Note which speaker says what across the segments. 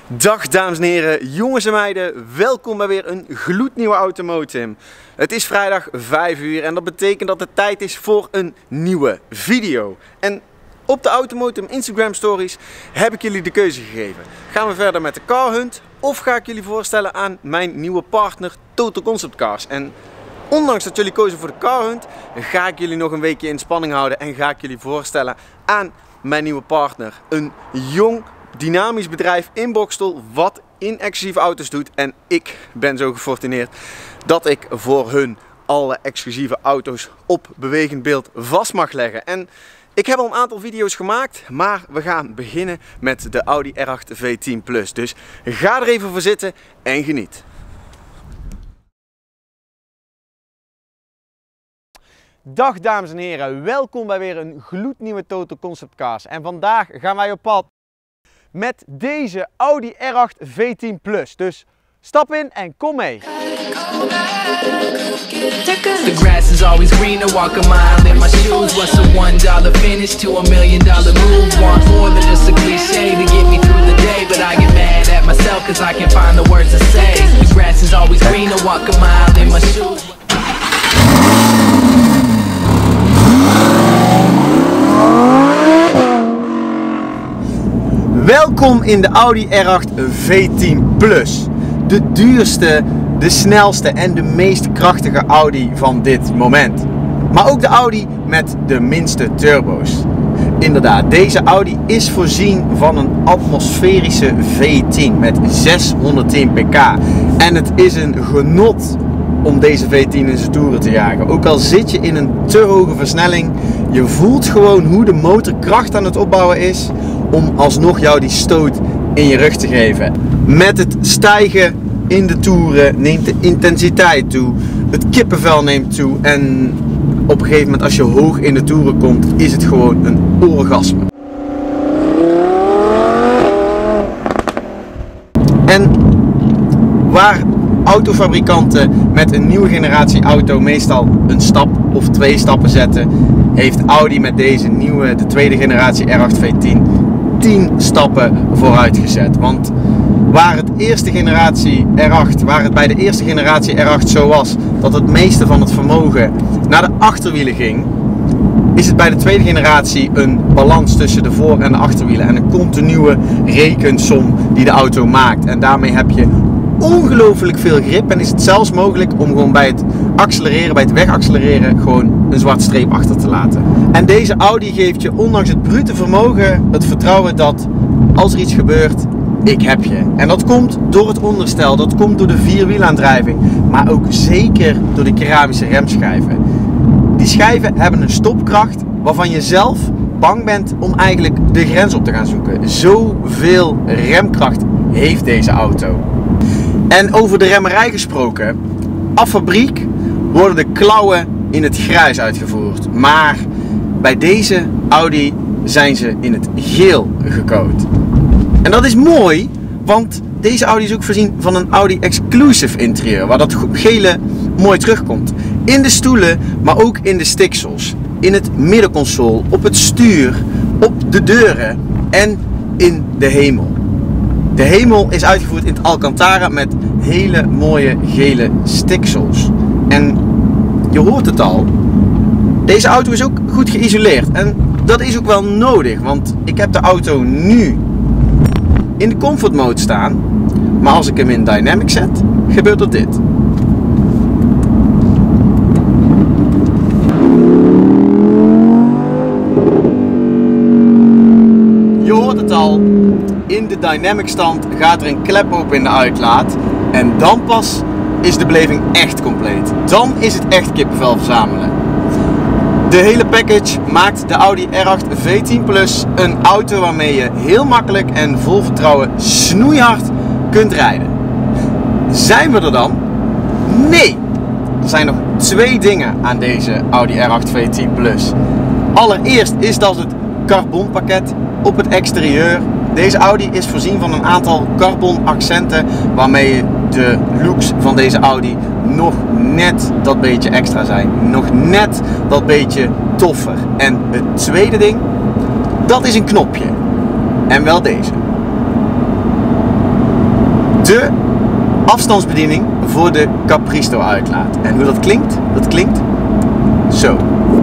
Speaker 1: Dag dames en heren, jongens en meiden, welkom bij weer een gloednieuwe Automotim. Het is vrijdag 5 uur en dat betekent dat het tijd is voor een nieuwe video. En op de Automotim Instagram stories heb ik jullie de keuze gegeven. Gaan we verder met de car hunt of ga ik jullie voorstellen aan mijn nieuwe partner Total Concept Cars. En ondanks dat jullie kozen voor de car hunt, ga ik jullie nog een weekje in spanning houden en ga ik jullie voorstellen aan mijn nieuwe partner. Een jong, dynamisch bedrijf in Boxtel wat in exclusieve auto's doet. En ik ben zo gefortuneerd dat ik voor hun alle exclusieve auto's op bewegend beeld vast mag leggen. En ik heb al een aantal video's gemaakt, maar we gaan beginnen met de Audi R8 V10 Plus. Dus ga er even voor zitten en geniet. Dag dames en heren, welkom bij weer een gloednieuwe Total Concept Cars. En vandaag gaan wij op pad met deze Audi R8 V10 Plus. Dus stap in en kom mee.
Speaker 2: The grass is always greener, walk a mile in my shoes. What's a $1 finish to $1 million move? Want more than just a cliche to get me through the day, but I get mad at myself cause I can't find the words to say. The grass is always greener, walk a mile in my shoes.
Speaker 1: Welkom in de Audi R8 V10 Plus. De duurste, de snelste en de meest krachtige Audi van dit moment. Maar ook de Audi met de minste turbo's. Inderdaad, deze Audi is voorzien van een atmosferische V10 met 610 pk. En het is een genot om deze V10 in zijn toeren te jagen. Ook al zit je in een te hoge versnelling, je voelt gewoon hoe de motor kracht aan het opbouwen is om alsnog jou die stoot in je rug te geven. Met het stijgen in de toeren neemt de intensiteit toe, het kippenvel neemt toe en op een gegeven moment als je hoog in de toeren komt is het gewoon een orgasme. En waar autofabrikanten met een nieuwe generatie auto meestal een stap of 2 stappen zetten, heeft Audi met deze nieuwe, de tweede generatie R8 V10, 10 stappen vooruit gezet. Want waar het bij de eerste generatie R8 zo was dat het meeste van het vermogen naar de achterwielen ging, is het bij de tweede generatie een balans tussen de voor- en de achterwielen en een continue rekensom die de auto maakt. En daarmee heb je ongelooflijk veel grip en is het zelfs mogelijk om gewoon bij het accelereren, bij het wegaccelereren, gewoon een zwarte streep achter te laten. En deze Audi geeft je ondanks het brute vermogen het vertrouwen dat als er iets gebeurt, ik heb je. En dat komt door het onderstel, dat komt door de vierwielaandrijving, maar ook zeker door de keramische remschijven. Die schijven hebben een stopkracht waarvan je zelf bang bent om eigenlijk de grens op te gaan zoeken. Zoveel remkracht heeft deze auto. En over de remmerij gesproken, af fabriek worden de klauwen in het grijs uitgevoerd. Maar bij deze Audi zijn ze in het geel gecoat. En dat is mooi, want deze Audi is ook voorzien van een Audi Exclusive interieur, waar dat gele mooi terugkomt. In de stoelen, maar ook in de stiksels, in het middenconsole, op het stuur, op de deuren en in de hemel. De hemel is uitgevoerd in het Alcantara met hele mooie gele stiksels. En je hoort het al, deze auto is ook goed geïsoleerd. En dat is ook wel nodig, want ik heb de auto nu in de comfort mode staan. Maar als ik hem in dynamic zet, gebeurt er dit. Je hoort het al. In de dynamic stand gaat er een klep open in de uitlaat en dan pas is de beleving echt compleet. Dan is het echt kippenvel verzamelen. De hele package maakt de Audi R8 V10 Plus een auto waarmee je heel makkelijk en vol vertrouwen snoeihard kunt rijden. Zijn we er dan? Nee! Er zijn nog 2 dingen aan deze Audi R8 V10 Plus. Allereerst is dat het carbonpakket op het exterieur. Deze Audi is voorzien van een aantal carbon accenten waarmee de looks van deze Audi nog net dat beetje extra zijn. Nog net dat beetje toffer. En het tweede ding, dat is een knopje. En wel deze. de afstandsbediening voor de Capristo uitlaat. En hoe dat klinkt? Dat klinkt zo.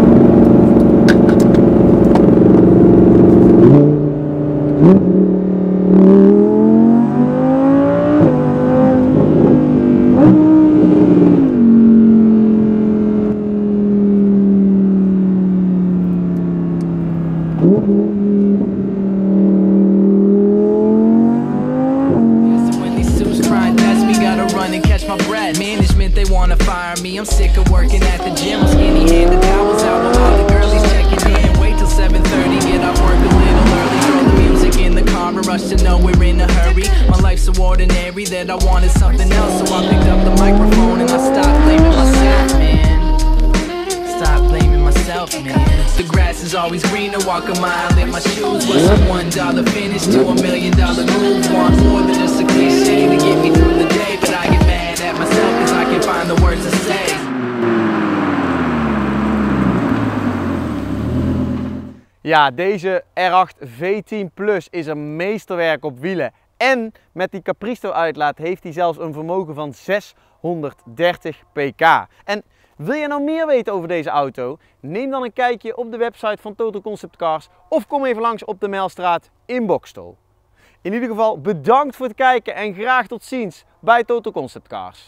Speaker 2: Management, they wanna fire me. I'm sick of working at the gym. I'm skinny handed towels out while all the girlies checking in. Wait till 7:30, get off work a little early. Throw the music in the car and rush to know we're in a hurry. My life's so ordinary that I wanted something else, so I picked up the microphone and I stopped blaming myself, man. Stop blaming myself, man. The grass is always greener, walk a mile in my shoes. What's a $1 finish to $1 million move? Want more than just a cliche to get me through the day, but I get mad at myself cause I can't find the words to say.
Speaker 1: Ja, deze R8 V10 Plus is een meesterwerk op wielen. En met die Capristo uitlaat heeft hij zelfs een vermogen van 630 pk. En wil je nou meer weten over deze auto? Neem dan een kijkje op de website van Total Concept Cars of kom even langs op de Mijlstraat in Boxtel. In ieder geval bedankt voor het kijken en graag tot ziens bij Total Concept Cars.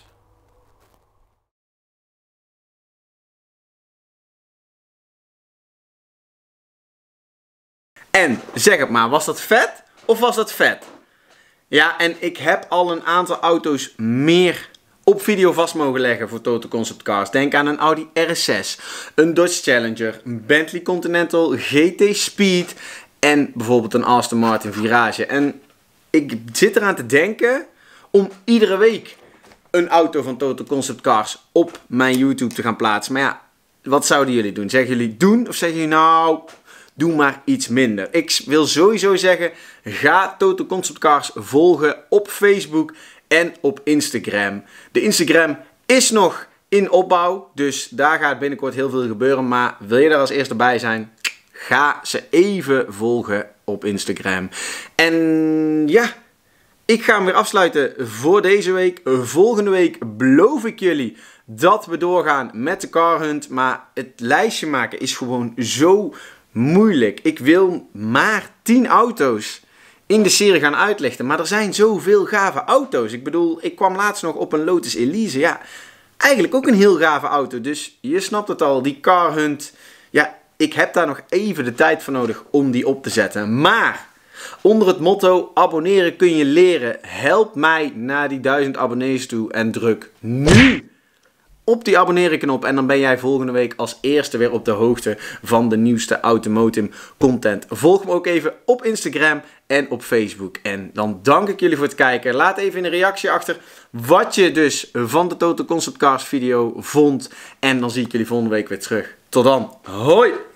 Speaker 1: En zeg het maar, was dat vet of was dat vet? Ja, en ik heb al een aantal auto's meer op video vast mogen leggen voor Total Concept Cars. Denk aan een Audi RS6, een Dodge Challenger, een Bentley Continental GT Speed en bijvoorbeeld een Aston Martin Virage. En ik zit eraan te denken om iedere week een auto van Total Concept Cars op mijn YouTube te gaan plaatsen. Maar ja, wat zouden jullie doen? Zeggen jullie doen of zeggen jullie nou, doe maar iets minder? Ik wil sowieso zeggen, ga Total Concept Cars volgen op Facebook en op Instagram. De Instagram is nog in opbouw, dus daar gaat binnenkort heel veel gebeuren. Maar wil je daar als eerste bij zijn, ga ze even volgen op Instagram. En ja, ik ga hem weer afsluiten voor deze week. Volgende week beloof ik jullie dat we doorgaan met de Car Hunt. Maar het lijstje maken is gewoon zo moeilijk. Ik wil maar 10 auto's in de serie gaan uitlichten. Maar er zijn zoveel gave auto's. Ik bedoel, ik kwam laatst nog op een Lotus Elise. Ja, eigenlijk ook een heel gave auto. Dus je snapt het al, die Car Hunt. Ja, ik heb daar nog even de tijd voor nodig om die op te zetten. Maar onder het motto abonneren kun je leren. Help mij naar die 1000 abonnees toe. En druk nu op die abonneren knop en dan ben jij volgende week als eerste weer op de hoogte van de nieuwste automotive content. Volg me ook even op Instagram en op Facebook. En dan dank ik jullie voor het kijken. Laat even in een reactie achter wat je dus van de Total Concept Cars video vond. En dan zie ik jullie volgende week weer terug. Tot dan. Hoi!